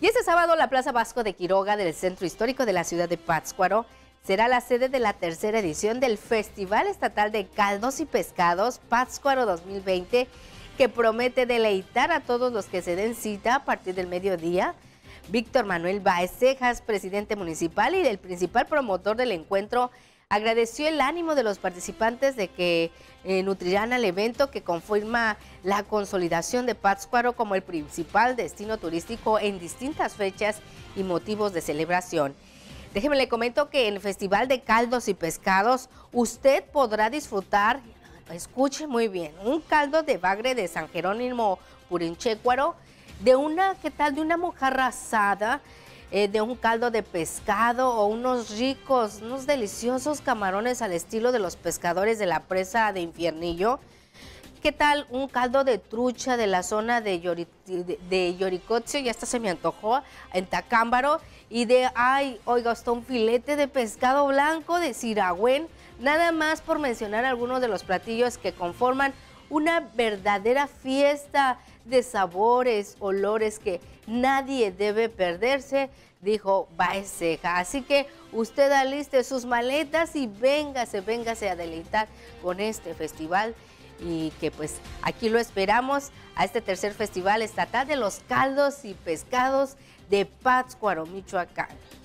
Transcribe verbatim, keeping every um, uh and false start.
Y este sábado la Plaza Vasco de Quiroga del Centro Histórico de la ciudad de Pátzcuaro será la sede de la tercera edición del Festival Estatal de Caldos y Pescados Pátzcuaro dos mil veinte, que promete deleitar a todos los que se den cita a partir del mediodía. Víctor Manuel Báez Cejas, presidente municipal y el principal promotor del encuentro, agradeció el ánimo de los participantes de que eh, nutrirán al evento, que confirma la consolidación de Pátzcuaro como el principal destino turístico en distintas fechas y motivos de celebración. Déjeme le comento que en el Festival de Caldos y Pescados usted podrá disfrutar, escuche muy bien, un caldo de bagre de San Jerónimo Purinchecuaro, de una, ¿qué tal? De una mojarra asada, eh, de un caldo de pescado o unos ricos, unos deliciosos camarones al estilo de los pescadores de la presa de Infiernillo. ¿Qué tal? Un caldo de trucha de la zona de, Yori, de, de Yoricotio, ya hasta se me antojó, en Tacámbaro, y de, ay, oiga, hasta un filete de pescado blanco de Siragüen, nada más por mencionar algunos de los platillos que conforman una verdadera fiesta de sabores, olores que nadie debe perderse, dijo Báez Cejas. Así que usted aliste sus maletas y véngase, véngase a deleitar con este festival, y que pues aquí lo esperamos a este tercer Festival Estatal de los Caldos y Pescados de Pátzcuaro, Michoacán.